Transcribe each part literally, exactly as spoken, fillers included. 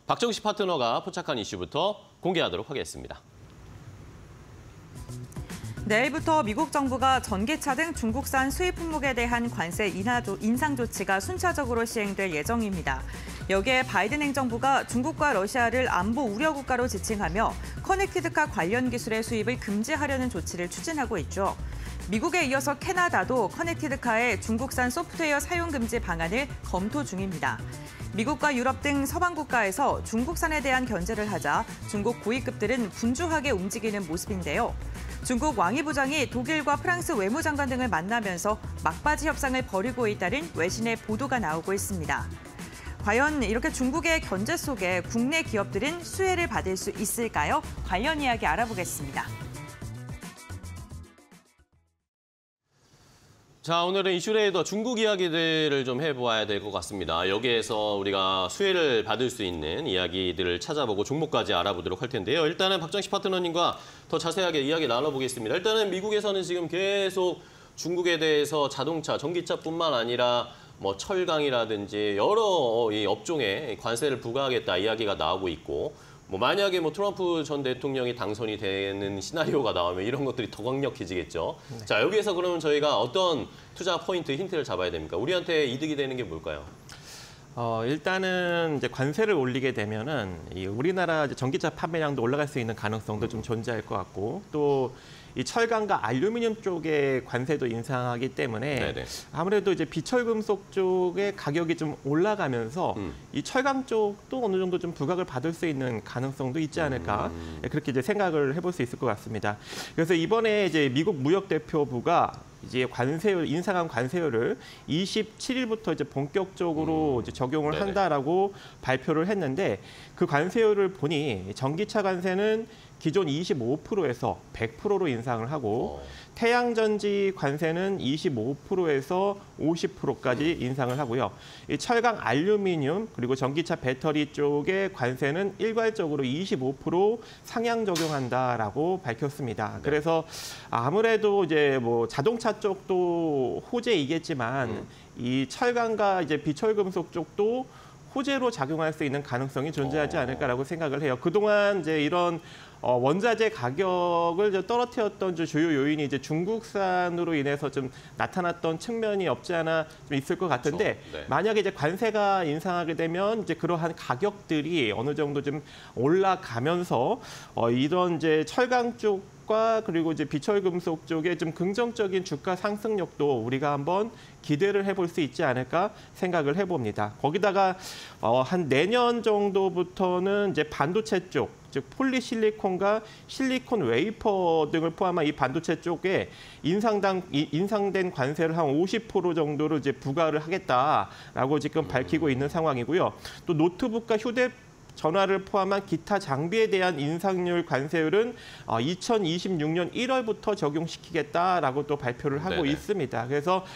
박정식 파트너가 포착한 이슈부터 공개하도록 하겠습니다. 내일부터 미국 정부가 전기차 등 중국산 수입 품목에 대한 관세 인상 조치가 순차적으로 시행될 예정입니다. 여기에 바이든 행정부가 중국과 러시아를 안보 우려 국가로 지칭하며 커넥티드카 관련 기술의 수입을 금지하려는 조치를 추진하고 있죠. 미국에 이어서 캐나다도 커넥티드카의 중국산 소프트웨어 사용 금지 방안을 검토 중입니다. 미국과 유럽 등 서방 국가에서 중국산에 대한 견제를 하자 중국 고위급들은 분주하게 움직이는 모습인데요. 중국 왕이 부장이 독일과 프랑스 외무장관 등을 만나면서 막바지 협상을 벌이고 있다는 외신의 보도가 나오고 있습니다. 과연 이렇게 중국의 견제 속에 국내 기업들은 수혜를 받을 수 있을까요? 관련 이야기 알아보겠습니다. 자, 오늘은 이슈레이더 중국 이야기들을 좀 해보아야 될 것 같습니다. 여기에서 우리가 수혜를 받을 수 있는 이야기들을 찾아보고 종목까지 알아보도록 할 텐데요. 일단은 박정식 파트너님과 더 자세하게 이야기 나눠보겠습니다. 일단은 미국에서는 지금 계속 중국에 대해서 자동차, 전기차뿐만 아니라 뭐 철강이라든지 여러 이 업종에 관세를 부과하겠다 이야기가 나오고 있고, 뭐 만약에 뭐 트럼프 전 대통령이 당선이 되는 시나리오가 나오면 이런 것들이 더 강력해지겠죠. 네. 자, 여기에서 그러면 저희가 어떤 투자 포인트 힌트를 잡아야 됩니까? 우리한테 이득이 되는 게 뭘까요? 어, 일단은 이제 관세를 올리게 되면은 이 우리나라 전기차 판매량도 올라갈 수 있는 가능성도 좀 존재할 것 같고, 또 이 철강과 알루미늄 쪽에 관세도 인상하기 때문에 네네. 아무래도 이제 비철금속 쪽의 가격이 좀 올라가면서 음. 이 철강 쪽도 어느 정도 좀 부각을 받을 수 있는 가능성도 있지 않을까 음. 그렇게 이제 생각을 해볼 수 있을 것 같습니다. 그래서 이번에 이제 미국 무역대표부가 이제 관세율 인상한 관세율을 이십칠 일부터 이제 본격적으로 음. 이제 적용을 네네. 한다라고 발표를 했는데, 그 관세율을 보니 전기차 관세는 기존 이십오 퍼센트에서 백 퍼센트로 인상을 하고 어. 태양전지 관세는 이십오 퍼센트에서 오십 퍼센트까지 인상을 하고요. 이 철강, 알루미늄 그리고 전기차 배터리 쪽의 관세는 일괄적으로 이십오 퍼센트 상향 적용한다라고 밝혔습니다. 네. 그래서 아무래도 이제 뭐 자동차 쪽도 호재이겠지만 음. 이 철강과 이제 비철금속 쪽도 호재로 작용할 수 있는 가능성이 존재하지 않을까라고 생각을 해요. 그동안 이제 이런 어, 원자재 가격을 이제 떨어뜨렸던 주요 요인이 이제 중국산으로 인해서 좀 나타났던 측면이 없지 않아 좀 있을 것 같은데, 그렇죠. 네. 만약에 이제 관세가 인상하게 되면 이제 그러한 가격들이 어느 정도 좀 올라가면서 어, 이런 이제 철강 쪽 과 그리고 이제 비철금속 쪽에 좀 긍정적인 주가 상승력도 우리가 한번 기대를 해볼 수 있지 않을까 생각을 해봅니다. 거기다가 어, 한 내년 정도부터는 이제 반도체 쪽, 즉 폴리실리콘과 실리콘 웨이퍼 등을 포함한 이 반도체 쪽에 인상당 인상된 관세를 한 오십 퍼센트 정도로 이제 부과를 하겠다라고 지금 밝히고 있는 상황이고요. 또 노트북과 휴대 전화를 포함한 기타 장비에 대한 인상률 관세율은 이천이십육 년 일월부터 적용시키겠다라고 또 발표를 하고 네네. 있습니다. 그래서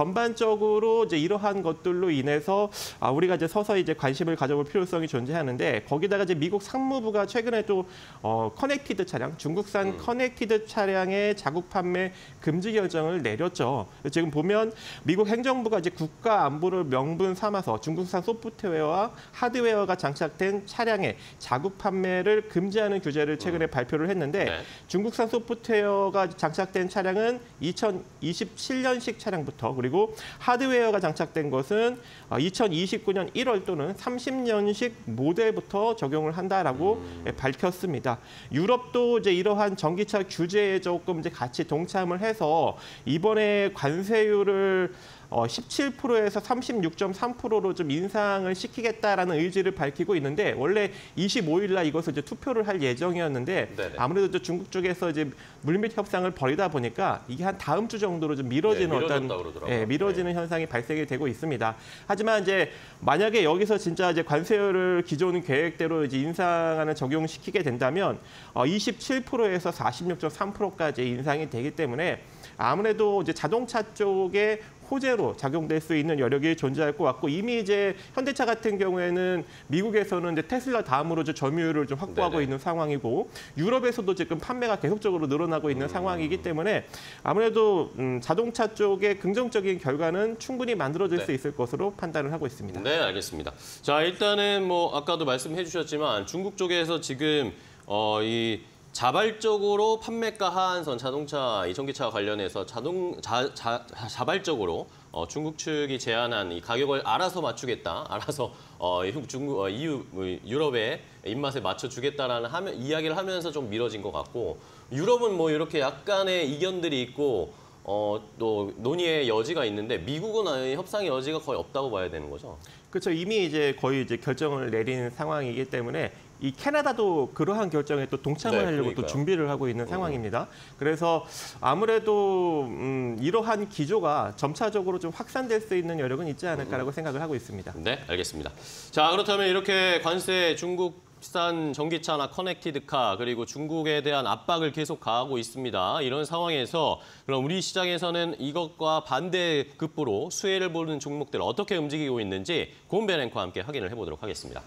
전반적으로 이제 이러한 것들로 인해서 우리가 이제 서서히 이제 관심을 가져볼 필요성이 존재하는데, 거기다가 이제 미국 상무부가 최근에 또 어, 커넥티드 차량, 중국산 음. 커넥티드 차량의 자국 판매 금지 결정을 내렸죠. 지금 보면 미국 행정부가 이제 국가 안보를 명분 삼아서 중국산 소프트웨어와 하드웨어가 장착된 차량의 자국 판매를 금지하는 규제를 최근에 음. 발표를 했는데 네. 중국산 소프트웨어가 장착된 차량은 이천이십칠 년식 차량부터, 그리고 하드웨어가 장착된 것은 이천이십구 년 일월 또는 삼십 년식 모델부터 적용을 한다라고 음. 밝혔습니다. 유럽도 이제 이러한 전기차 규제에 조금 이제 같이 동참을 해서 이번에 관세율을 어, 십칠 퍼센트에서 삼십육 점 삼 퍼센트로 좀 인상을 시키겠다라는 의지를 밝히고 있는데, 원래 이십오 일 날 이것을 이제 투표를 할 예정이었는데 네네. 아무래도 중국 쪽에서 이제 물밑 협상을 벌이다 보니까 이게 한 다음 주 정도로 좀 미뤄지는 네, 어떤 예, 미뤄지는 네. 현상이 발생이 되고 있습니다. 하지만 이제 만약에 여기서 진짜 이제 관세율을 기존 계획대로 이제 인상하는 적용시키게 된다면 어, 이십칠 퍼센트에서 사십육 점 삼 퍼센트까지 인상이 되기 때문에 아무래도 이제 자동차 쪽에 호재로 작용될 수 있는 여력이 존재할 것 같고 이미 이제 현대차 같은 경우에는 미국에서는 이제 테슬라 다음으로 이제 점유율을 좀 확보하고 네네. 있는 상황이고 유럽에서도 지금 판매가 계속적으로 늘어나고 있는 음. 상황이기 때문에 아무래도 음, 자동차 쪽에 긍정적인 결과는 충분히 만들어질 네. 수 있을 것으로 판단을 하고 있습니다. 네, 알겠습니다. 자, 일단은 뭐 아까도 말씀해 주셨지만 중국 쪽에서 지금 어, 이 자발적으로 판매가 하한선 자동차 이 전기차 관련해서 자동 자, 자, 자발적으로 어, 중국 측이 제안한 이 가격을 알아서 맞추겠다, 알아서 어, 중국 어, 이유 유럽의 입맛에 맞춰주겠다라는 하면, 이야기를 하면서 좀 미뤄진 것 같고 유럽은 뭐 이렇게 약간의 이견들이 있고 어, 또 논의의 여지가 있는데 미국은 협상의 여지가 거의 없다고 봐야 되는 거죠. 그렇죠. 이미 이제 거의 이제 결정을 내린 상황이기 때문에 이 캐나다도 그러한 결정에 또 동참을 네, 하려고 그러니까요. 또 준비를 하고 있는 상황입니다. 그래서 아무래도 음, 이러한 기조가 점차적으로 좀 확산될 수 있는 여력은 있지 않을까라고 생각을 하고 있습니다. 네, 알겠습니다. 자, 그렇다면 이렇게 관세 중국산 전기차나 커넥티드카 그리고 중국에 대한 압박을 계속 가하고 있습니다. 이런 상황에서 그럼 우리 시장에서는 이것과 반대급부로 수혜를 보는 종목들 어떻게 움직이고 있는지 고은배 앵커와 함께 확인을 해보도록 하겠습니다.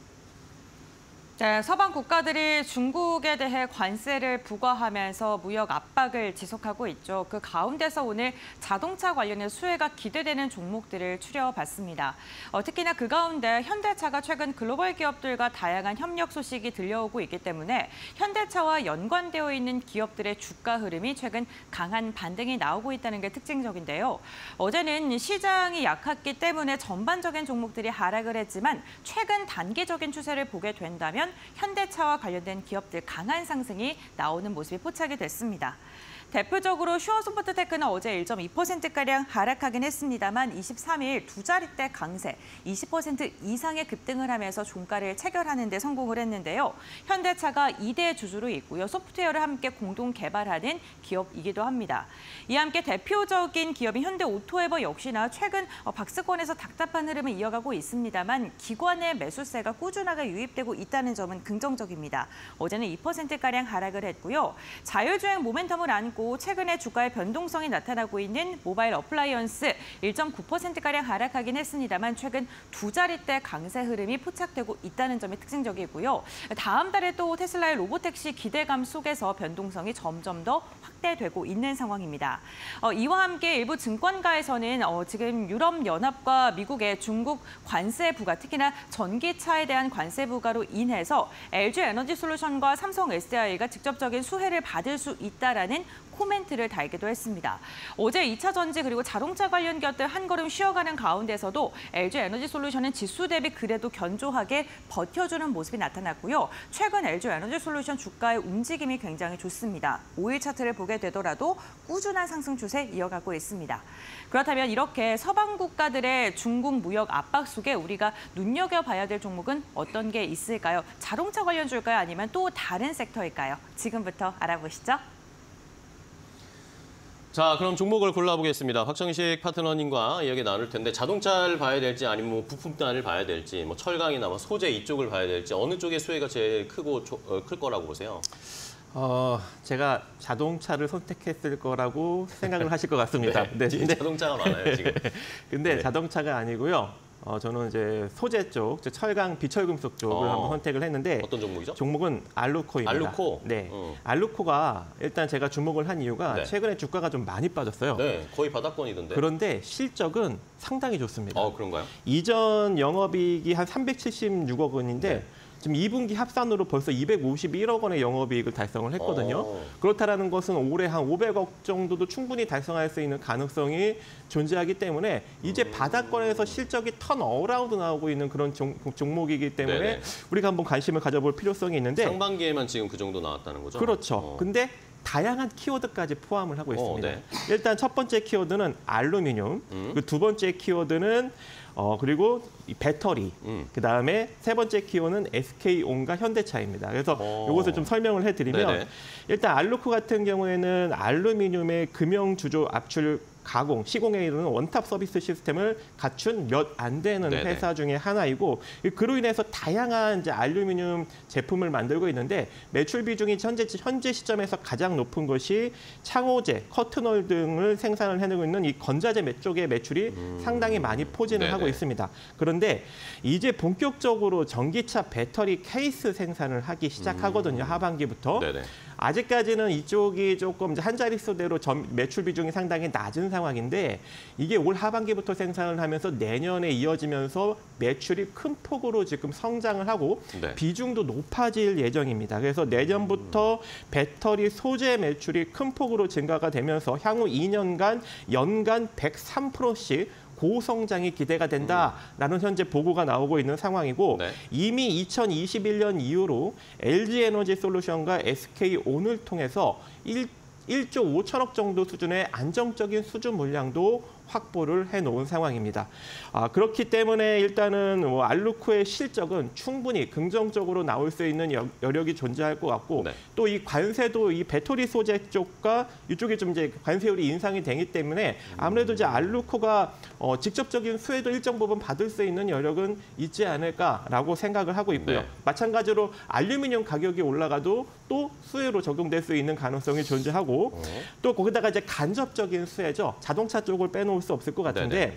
네, 서방 국가들이 중국에 대해 관세를 부과하면서 무역 압박을 지속하고 있죠. 그 가운데서 오늘 자동차 관련해 수혜가 기대되는 종목들을 추려봤습니다. 어, 특히나 그 가운데 현대차가 최근 글로벌 기업들과 다양한 협력 소식이 들려오고 있기 때문에 현대차와 연관되어 있는 기업들의 주가 흐름이 최근 강한 반등이 나오고 있다는 게 특징적인데요. 어제는 시장이 약했기 때문에 전반적인 종목들이 하락을 했지만 최근 단기적인 추세를 보게 된다면 현대차와 관련된 기업들 강한 상승이 나오는 모습이 포착이 됐습니다. 대표적으로 슈어소프트테크는 어제 일 점 이 퍼센트가량 하락하긴 했습니다만 이십삼 일 두 자릿대 강세, 이십 퍼센트 이상의 급등을 하면서 종가를 체결하는 데 성공을 했는데요. 현대차가 이 대 주주로 있고요. 소프트웨어를 함께 공동 개발하는 기업이기도 합니다. 이와 함께 대표적인 기업인 현대오토에버 역시나 최근 박스권에서 답답한 흐름을 이어가고 있습니다만 기관의 매수세가 꾸준하게 유입되고 있다는 점은 긍정적입니다. 어제는 이 퍼센트가량 하락을 했고요. 자율주행 모멘텀을 안고 최근에 주가의 변동성이 나타나고 있는 모바일 어플라이언스 일 점 구 퍼센트가량 하락하긴 했습니다만 최근 두 자릿대 강세 흐름이 포착되고 있다는 점이 특징적이고요. 다음 달에 또 테슬라의 로보택시 기대감 속에서 변동성이 점점 더 확대되고 있는 상황입니다. 어, 이와 함께 일부 증권가에서는 어, 지금 유럽연합과 미국의 중국 관세 부과, 특히나 전기차에 대한 관세 부과로 인해서 엘지에너지솔루션과 삼성 에스디아이가 직접적인 수혜를 받을 수 있다라는 코멘트를 달기도 했습니다. 어제 이 차 전지 그리고 자동차 관련 기업들 한 걸음 쉬어가는 가운데서도 엘지에너지솔루션은 지수 대비 그래도 견조하게 버텨주는 모습이 나타났고요. 최근 엘지에너지솔루션 주가의 움직임이 굉장히 좋습니다. 오 일 차트를 보게 되더라도 꾸준한 상승 추세 이어가고 있습니다. 그렇다면 이렇게 서방 국가들의 중국 무역 압박 속에 우리가 눈여겨봐야 될 종목은 어떤 게 있을까요? 자동차 관련주일까요? 아니면 또 다른 섹터일까요? 지금부터 알아보시죠. 자, 그럼 종목을 골라보겠습니다. 박정식 파트너님과 이야기 나눌 텐데 자동차를 봐야 될지 아니면 뭐 부품단을 봐야 될지 뭐 철강이나 뭐 소재 이쪽을 봐야 될지 어느 쪽의 수혜가 제일 크고 조, 어, 클 거라고 보세요? 어, 제가 자동차를 선택했을 거라고 생각을 하실 것 같습니다. 네, 네, 근데, 자동차가 많아요, 지금. 근데 네. 자동차가 아니고요. 어, 저는 이제 소재 쪽, 철강, 비철금속 쪽을 어. 한번 선택을 했는데 어떤 종목이죠? 종목은 알루코입니다. 알루코? 네, 어. 알루코가 일단 제가 주목을 한 이유가 네. 최근에 주가가 좀 많이 빠졌어요. 네, 거의 바닥권이던데. 그런데 실적은 상당히 좋습니다. 어, 그런가요? 이전 영업이익이 한 삼백칠십육억 원인데 네. 지금 이 분기 합산으로 벌써 이백오십일억 원의 영업이익을 달성을 했거든요. 어. 그렇다라는 것은 올해 한 오백억 정도도 충분히 달성할 수 있는 가능성이 존재하기 때문에 이제 음. 바닥권에서 실적이 턴 어라운드 나오고 있는 그런 종, 종목이기 때문에 네네. 우리가 한번 관심을 가져볼 필요성이 있는데 상반기에만 지금 그 정도 나왔다는 거죠? 그렇죠. 어. 근데 다양한 키워드까지 포함을 하고 있습니다. 어, 네. 일단 첫 번째 키워드는 알루미늄, 음. 그 두 번째 키워드는 어 그리고 이 배터리, 음. 그 다음에 세 번째 키워드는 에스케이온과 현대차입니다. 그래서 어. 이것을 좀 설명을 해드리면 네네. 일단 알루코 같은 경우에는 알루미늄의 금형 주조 압출 가공, 시공에 이르는 원탑 서비스 시스템을 갖춘 몇 안 되는 네네. 회사 중에 하나이고 그로 인해서 다양한 이제 알루미늄 제품을 만들고 있는데 매출 비중이 현재 현재 시점에서 가장 높은 것이 창호제, 커튼홀 등을 생산을 해내고 있는 이 건자재 쪽의 매출이 음... 상당히 많이 포진을 네네. 하고 있습니다. 그런데 이제 본격적으로 전기차 배터리 케이스 생산을 하기 시작하거든요. 음... 하반기부터. 네네. 아직까지는 이쪽이 조금 한 자릿수대로 전 매출 비중이 상당히 낮은 상황인데 이게 올 하반기부터 생산을 하면서 내년에 이어지면서 매출이 큰 폭으로 지금 성장을 하고 네. 비중도 높아질 예정입니다. 그래서 내년부터 배터리 소재 매출이 큰 폭으로 증가가 되면서 향후 이 년간 연간 백삼 퍼센트씩 고성장이 기대가 된다라는 현재 보고가 나오고 있는 상황이고 네. 이미 이천이십일 년 이후로 엘지에너지솔루션과 에스케이온을 통해서 일조 오천억 정도 수준의 안정적인 수주 물량도 확보를 해놓은 상황입니다. 아, 그렇기 때문에 일단은 뭐 알루코의 실적은 충분히 긍정적으로 나올 수 있는 여, 여력이 존재할 것 같고 네. 또 이 관세도 이 배터리 소재 쪽과 이쪽에 좀 이제 관세율이 인상이 되기 때문에 아무래도 이제 알루코가 어, 직접적인 수혜도 일정 부분 받을 수 있는 여력은 있지 않을까라고 생각을 하고 있고요. 네. 마찬가지로 알루미늄 가격이 올라가도 또 수혜로 적용될 수 있는 가능성이 존재하고 어. 또 거기다가 이제 간접적인 수혜죠. 자동차 쪽을 빼놓을 수 없을 것 같은데 네네.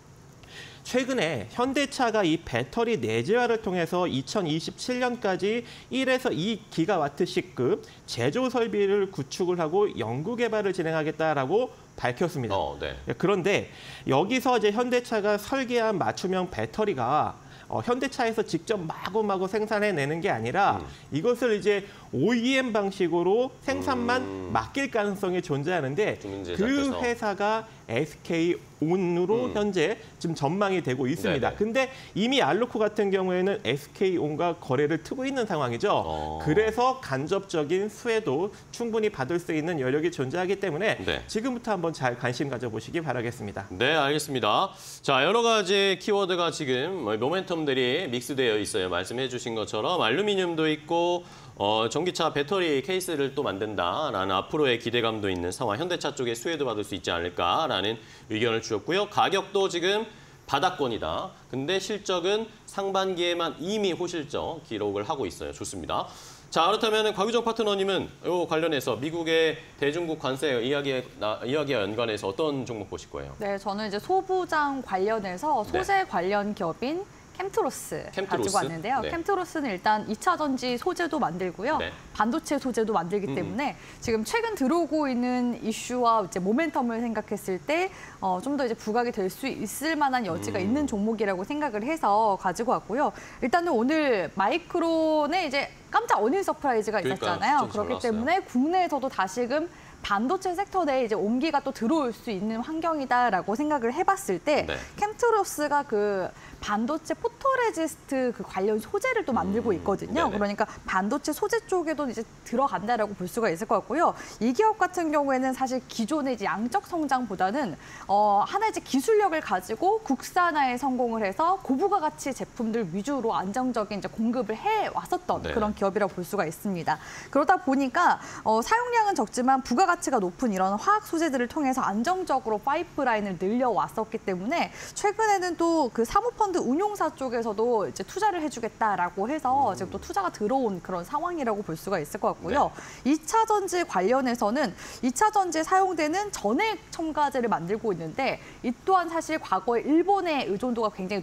최근에 현대차가 이 배터리 내재화를 통해서 이천이십칠 년까지 일에서 이 기가와트씩급 제조 설비를 구축을 하고 연구 개발을 진행하겠다라고 밝혔습니다. 어, 네. 그런데 여기서 이제 현대차가 설계한 맞춤형 배터리가 어, 현대차에서 직접 마구마구 생산해내는 게 아니라 음. 이것을 이제 오이엠 방식으로 생산만 음. 맡길 가능성이 존재하는데 그 회사가 에스케이온으로 음. 현재 지금 전망이 되고 있습니다. 네네. 근데 이미 알루코 같은 경우에는 에스케이온과 거래를 트고 있는 상황이죠. 어. 그래서 간접적인 수혜도 충분히 받을 수 있는 여력이 존재하기 때문에 네. 지금부터 한번 잘 관심 가져보시기 바라겠습니다. 네, 알겠습니다. 자, 여러 가지 키워드가 지금 모멘텀들이 믹스되어 있어요. 말씀해 주신 것처럼 알루미늄도 있고 어, 전기차 배터리 케이스를 또 만든다라는 앞으로의 기대감도 있는 상황, 현대차 쪽에 수혜도 받을 수 있지 않을까라는 의견을 주셨고요. 가격도 지금 바닥권이다. 근데 실적은 상반기에만 이미 호실적 기록을 하고 있어요. 좋습니다. 자, 그렇다면 곽유정 파트너님은 이 관련해서 미국의 대중국 관세 이야기에, 이야기와 연관해서 어떤 종목 보실 거예요? 네, 저는 이제 소부장 관련해서 소재 네. 관련 기업인 캠트로스, 캠트로스 가지고 왔는데요. 네. 캠트로스는 일단 이 차 전지 소재도 만들고요. 네. 반도체 소재도 만들기 음. 때문에 지금 최근 들어오고 있는 이슈와 이제 모멘텀을 생각했을 때 어, 좀 더 이제 부각이 될 수 있을 만한 여지가 음. 있는 종목이라고 생각을 해서 가지고 왔고요. 일단은 오늘 마이크론에 이제 깜짝 어닝 서프라이즈가 있었잖아요. 그러니까, 그렇기 올랐어요. 때문에 국내에서도 다시금 반도체 섹터 내에 이제 온기가 또 들어올 수 있는 환경이다라고 생각을 해봤을 때 네. 캠트로스가 그 반도체 포토레지스트 그 관련 소재를 또 만들고 있거든요. 음, 그러니까 반도체 소재 쪽에도 이제 들어간다라고 볼 수가 있을 것 같고요. 이 기업 같은 경우에는 사실 기존의 이제 양적 성장보다는 어, 하나의 이제 기술력을 가지고 국산화에 성공을 해서 고부가 가치 제품들 위주로 안정적인 이제 공급을 해 왔었던 네. 그런 기업이라고 볼 수가 있습니다. 그러다 보니까 어, 사용량은 적지만 부가가치가 높은 이런 화학 소재들을 통해서 안정적으로 파이프라인을 늘려왔었기 때문에 최근에는 또 그 사모펀드 운용사 쪽에서도 이제 투자를 해주겠다라고 해서 음. 지금 또 투자가 들어온 그런 상황이라고 볼 수가 있을 것 같고요. 네. 이 차 전지 관련해서는 이 차 전지에 사용되는 전액 첨가제를 만들고 있는데 이 또한 사실 과거에 일본의 의존도가 굉장히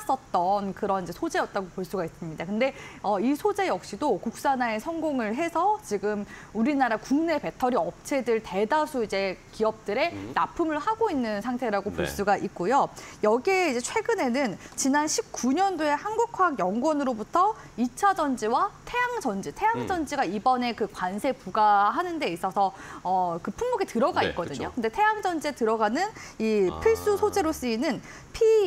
높았었던 그런 이제 소재였다고 볼 수가 있습니다. 근데 어, 이 소재 역시도 국산화에 성공을 해서 지금 우리나라 국내 배터리 업체들 대다수 이제 기업들에 음. 납품을 하고 있는 상태라고 볼 네. 수가 있고요. 여기에 이제 최근에는 지난 십구 년도에 한국화학연구원으로부터 이 차 전지와 태양전지, 태양전지가 음. 이번에 그 관세 부과하는 데 있어서 어, 그 품목에 들어가 있거든요. 네, 근데 태양전지에 들어가는 이 필수 소재로 쓰이는 피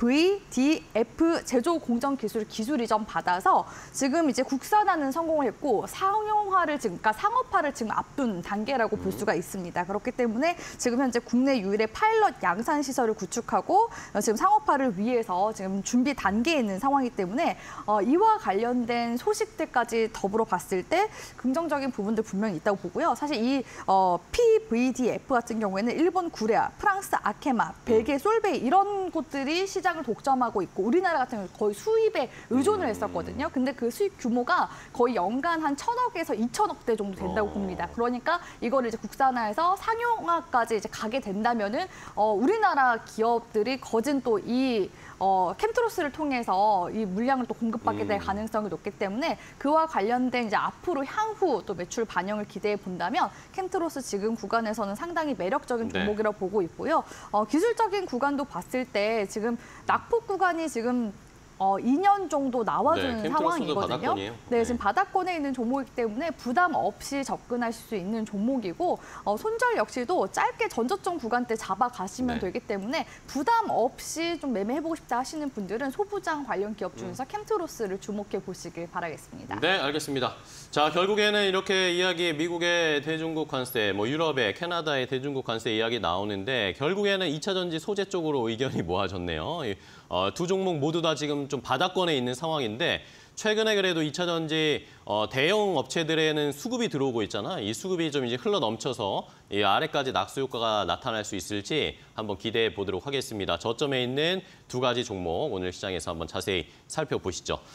브이 디 에프 제조 공정 기술 기술 이전 받아서 지금 이제 국산화는 성공을 했고 상용화를 지금 그러니까 상업화를 지금 앞둔 단계라고 볼 수가 있습니다. 그렇기 때문에 지금 현재 국내 유일의 파일럿 양산 시설을 구축하고 지금 상업화를 위해서 지금 준비 단계에 있는 상황이기 때문에 어, 이와 관련된 소식들까지 더불어 봤을 때 긍정적인 부분들 분명히 있다고 보고요. 사실 이 어, 피 브이 디 에프 같은 경우에는 일본 구레아, 프랑스 아케마, 벨기에 솔베이 이런 곳들이 시장을 독점하고 있고 우리나라 같은 경우 거의 수입에 의존을 했었거든요. 근데 그 수입 규모가 거의 연간 한 천억에서 이천억 대 정도 된다고 봅니다. 그러니까 이거를 이제 국산화해서 상용화까지 이제 가게 된다면은 어, 우리나라 기업들이 거진 또 이 어, 캠트로스를 통해서 이 물량을 또 공급받게 될 가능성이 높기 때문에 그와 관련된 이제 앞으로 향후 또 매출 반영을 기대해 본다면 캠트로스 지금 구간에서는 상당히 매력적인 종목이라고 네. 보고 있고요. 어, 기술적인 구간도 봤을 때 지금 낙폭 구간이 지금 어, 이 년 정도 나와주는 네, 상황이거든요. 바닥권이에요. 네, 지금 바닥권에 있는 종목이기 때문에 부담 없이 접근하실 수 있는 종목이고 어, 손절 역시도 짧게 전저점 구간대 잡아가시면 네. 되기 때문에 부담 없이 좀 매매해보고 싶다 하시는 분들은 소부장 관련 기업 중에서 음. 캠트로스를 주목해 보시길 바라겠습니다. 네, 알겠습니다. 자, 결국에는 이렇게 이야기 미국의 대중국 관세, 뭐 유럽의 캐나다의 대중국 관세 이야기 나오는데 결국에는 이 차 전지 소재 쪽으로 의견이 모아졌네요. 어, 두 종목 모두 다 지금 좀 바닥권에 있는 상황인데 최근에 그래도 이 차 전지 어, 대형 업체들에는 수급이 들어오고 있잖아. 이 수급이 좀 이제 흘러 넘쳐서 이 아래까지 낙수 효과가 나타날 수 있을지 한번 기대해 보도록 하겠습니다. 저점에 있는 두 가지 종목 오늘 시장에서 한번 자세히 살펴보시죠.